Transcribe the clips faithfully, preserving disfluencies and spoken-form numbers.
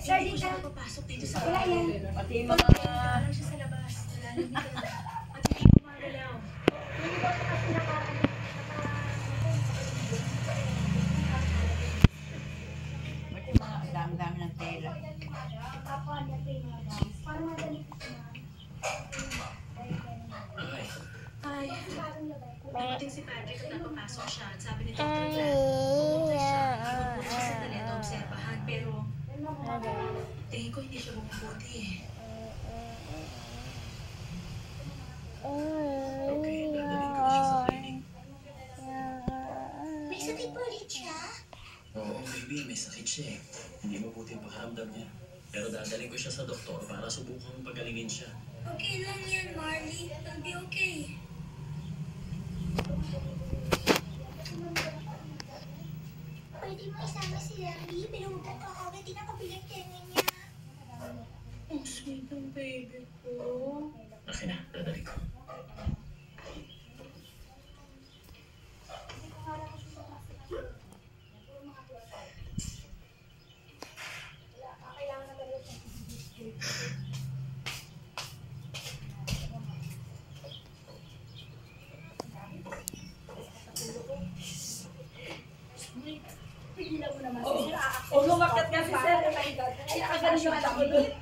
Sir, Hindi ko dito. siya napapasok dito sa Wala yan. Pati yung Pag mga... wala lang siya sa labas. Wala lang dito. At hindi ko magalaw. Hindi ko pa kasi nakakalimutan. Ba't yung mga dami-dami ng tela? Kapwa niya pinagaw. Parang madali ko siya. Ay, Ay, Parang labay ko. dumating si Patrick at napapasok siya. At sabi ni Doctor Glenn, pumunta siya. Iwan mo siya sandali at obserbahan. Pero, tingin ko hindi siya bumubuti eh. okay, dadalhin ko na siya sa clinic. May sakit po ulit siya? Oo, baby, may sakit siya eh. Hindi mabuti ang pakiramdam niya. Pero dadalhin ko siya sa doktor para subukang pagalingin siya. Okay lang yan, Marley. I'll be okay. Pwede mo isama si Larry, pero huwag ka kakagad din ako bilang tenga niya. Ang sweet ng baby ko. Okay na, dadalhin ko. O, lumakat nga si Sir. Kaya kagano yung anak ko doon.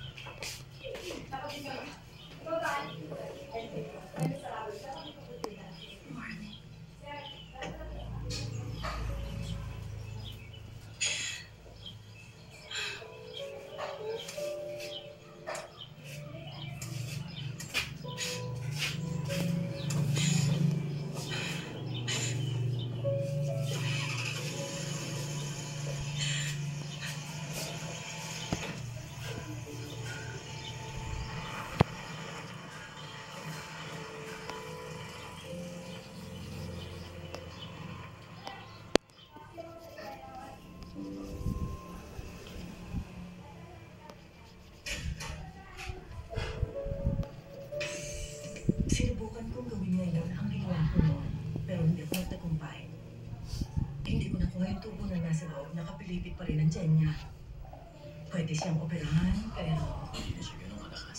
Sinubukan kong gawin ngayon ang ginawa ko noon, pero hindi ako nagtagumpay. Hindi ko nakuha yung tubo na nasa loob, nakapilipit pa rin ang tiyan niya. Pwede siyang operahan, pero Hindi na siya ganun kalakas.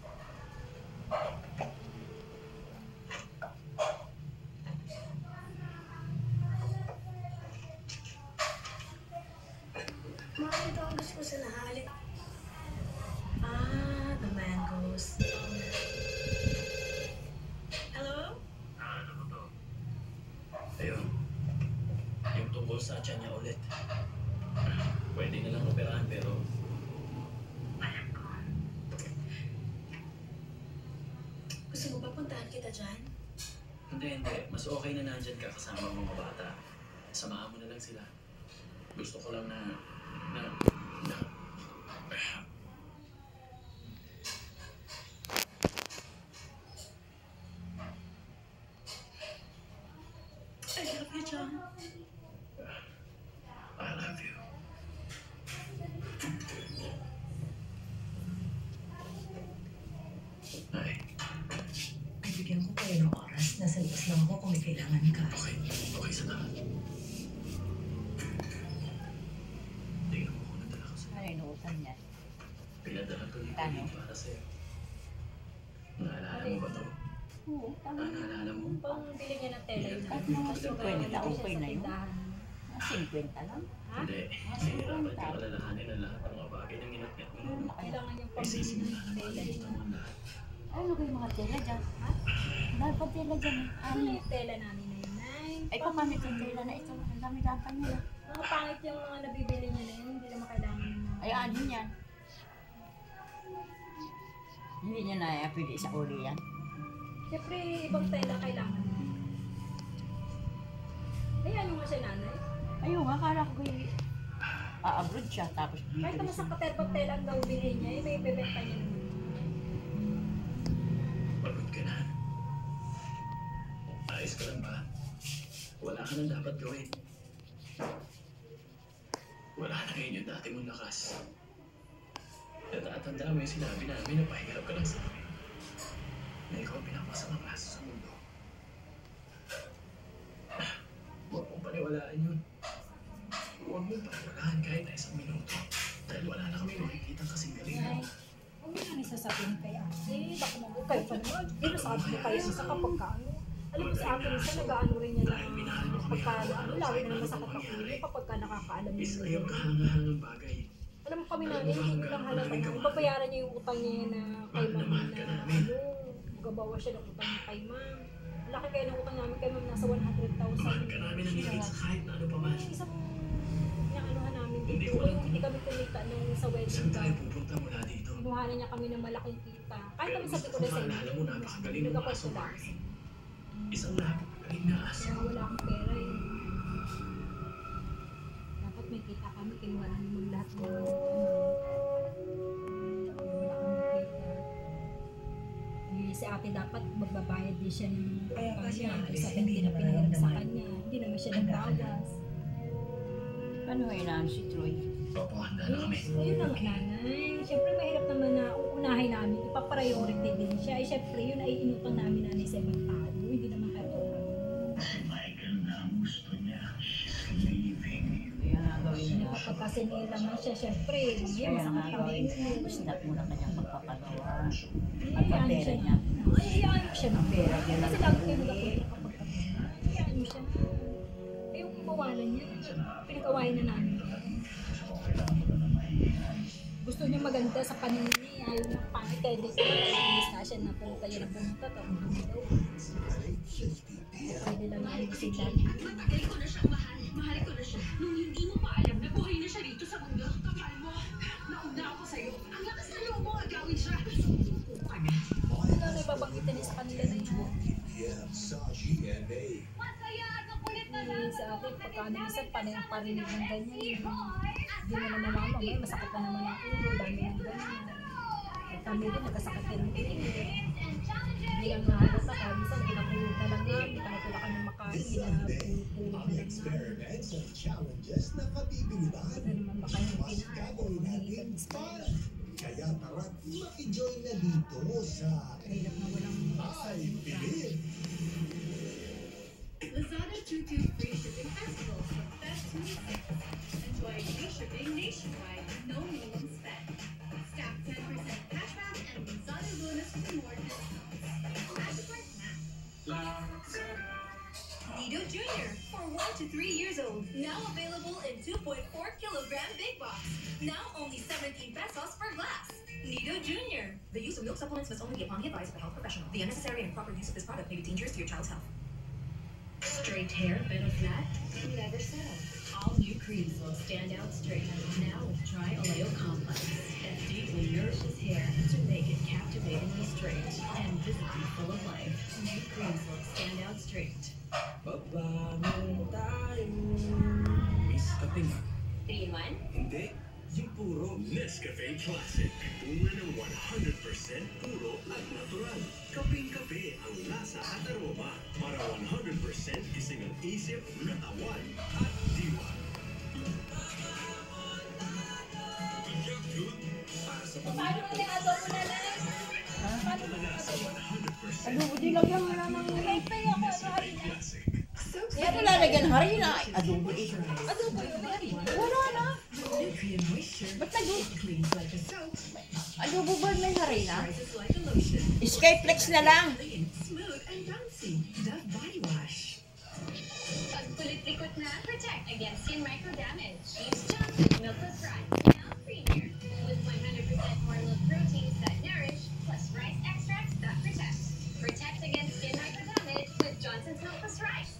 Mami, ito ang gusto ko sa nahalik. Ah, the mangoes. Um, hello? Ano mo to? Ayun. Yung tungkol sa tiyan niya ulit. Pwede na lang operahan pero... Gusto mo ba puntahan kita dyan? Hindi, hindi. Mas okay na nandyan ka kasama ang mga bata. Samahan mo na lang sila. Gusto ko lang na... na... na... I love you, John. I love you. Ay, bibigyan ko kayo ng oras. Nasa labas lang ako kung may kailangan ka. okay. Okay sa lahat. Tingnan mo kung nadala ko sa'yo. Ano inuusan niya? Pinadala ko dito Ano? din para sa'yo. Naalala mo ba to? Oo, tama. Ah, naalala mo? Pang bili niya ng tela yun. At mga cinquenta, okay na yun. Mga cinquenta lang. Hindi. Nahihirapan ka alalahanin ang lahat ng mga bagay na ginatgat mo noon. Kailangan yung Ay, pang sisimula na tela makalimutan mo ang lahat. Ano kayo mga tela dyan? Ha? Dahil pa tela dyan eh. Ano Ano? yung tela namin na yun, Nay? Ay, paano itong tela na ito? Ang dami-dami pa niya. Mga pangit yung mga nabibili niya na yun. Hindi naman kailangan ng mga... Ay, ano yan? Hindi niya na pwede sa uli yan. Siyempre, ibang tela kailangan mo. Ayan yung nga siya, nanay. Ayun nga, kala ko kayo a-abroad siya tapos Kahit naman sa katerbang tela ang daw bilhin niya, eh, may bebenta niya naman. Pagod ka na. Ayos ka lang ba? Wala ka nang dapat gawin. Wala na ngayon yung dati mong lakas. Natatanda mo yung sinabi namin na pahirap ka lang sa amin. Na ikaw ang pinakamasama klase sa mundo. Huwag mong paniwalaan yun. Huwag mong paniwalaan kahit na isang minuto. Dahil wala na kami pa naman. Pero sabi ko kayo sa kapag ka, ano, alam mo sa akin, isa nag-ano rin niya na pagka, ano, lagi na naman sa katakulo, kapag ka nakakaalam Is niya. ayaw kahangahangang bagay. Alam mo kami namin, hindi ko lang halata na, ipapayaran niya yung utang niya na kay ma'am na, ano, magabawa siya ng utang niya kay ma'am. Laki kayo ng utang namin kay ma'am, nasa one hundred thousand. Mahal ka namin ng higit sa kahit na ano pa man. Yung isang pinakanuhan namin Hindi dito, ko alam yung hindi kami kumita nung sa wedding Saan tayo ka. pupunta mula dito? Kinuhanan niya kami ng malaking kita. Kahit naman sabi ko na sa inyo, Alam mo, napakagaling ng nagkapos aso, ko lang. Barney. Isang napakagaling na aso. Kaya wala akong pera eh. Dapat may kita kami, kinuha namin mag lahat ng ano. Wala kami kita. Eh, si ate dapat magbabayad din siya ng Kaya kasi kanya. ate, Isa hindi hindi na naman pinahiram sa naramdaman. kanya. Hindi naman siya Handa ka na. nagbawas. Ano hinaan si Troy? Opo, handa na kami. Ayun lang, nanay. Siyempre, mahirap naman na uunahin namin. Ipapriority din siya. Eh, siyempre, yun ay inutang namin nanay sa ibang tao. Hindi naman katotohanan. Michael na ang gusto niya. She's leaving. Kaya nga gawin Ano niya. kapag kasi naman siya, siyempre, mamaya Kaya nga masakit kami. gawin niya. Stop mo na kanyang magpapagawa. At At ang pera niya. Ay, hayaan mo siya. Ang pera niya Kasi lang lagi kayo uwi. nagkapunta kapag kami. Hayaan mo siya. Eh, yung mawalan niya, pinag-awayan na namin. Gusto niya maganda sa paningin niya. Ayaw niya pangit. Kaya dito, inis na siya na punta yun ang pumunta. Tapos dumidaw. Pwede lang namin sila. Matagal ko na siyang mahal. Mahal ko na siya. Nung hindi mo pa alam na buhay na siya dito sa mundo. Kapal mo. Nauna ako sa'yo. Ang lakas na loob mo agawin siya. Sumuko ka na. Ano na ibabanggitan niya sa kanila na yan. Masaya at makulit na Eh, sa atin, pagka minsan panay- parinig ng ganyan. Hindi mo naman alam, mamaya masakit na naman ang ulo, dami ng ganyan. At kami din, nagkasakit din ng ulo. Hindi lang nahalata, kaya minsan pinapulog na lang namin, kahit wala kami makain, pinapulog na lang namin. Experiments and challenges na kabibilidad. Ano naman ba kayo Mas gagawin natin fun. Kaya tara't maki-join na dito sa Hirap na walang Ay Pilip. Lazada two two free shipping festival from Feb twenty-sixth. Enjoy free shipping nationwide, no minimum spend. Stack ten percent cashback and Lazada bonus for more discounts. Add to cart now. Nido Junior for one to three years old. Now available in two point four kilogram big box. Now only seventeen pesos per glass. Nido Junior The use of milk supplements must only be upon the advice of a health professional. The unnecessary and improper use of this product may be dangerous to your child's health. Straight hair, been a flat? Never settle. All new creams will stand out straight. Now with Tri Oleo Complex. It deeply nourishes hair to make it captivatingly straight and visibly full of life. New creams will stand out straight. Pabangon tayo. Miss, kape nga. three in one? Hindi. Yung puro Nescafe Classic. Tunga ng one hundred percent puro at natural. Kapeng-kape ang lasa at aroma. Para one hundred percent gising ang isip, katawan at diwa. Para sa Paano mo yung adobo na lang? Paano mo yung adobo? one hundred percent Adobo, di lang yan. Wala nang Ay, pa yung ako, ano, Classic. Yan ang lalagyan ng hari na. Adobo eh. adobo yun, Mary. Wala na. Nutrient moisture. Ba't nag Cleans like a soap. adobo ba may hari na? Rises like a lotion. Skyflex na lang. Clean, smooth, and bouncy. Dove Body Wash. Pagkulit-likot na, protect against skin micro damage. Use Johnson Milk Plus Rice, now premier. With one hundred percent more milk proteins that nourish, plus rice extracts that protect. Protect against skin micro damage with Johnson's Milk Plus Rice.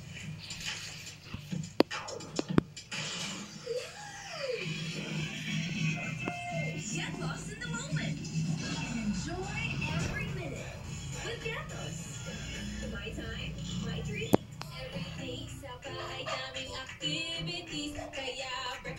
Get lost in the moment. Enjoy every minute with Gatos. My time, my treat. Every day, saka ay daming activities. Kaya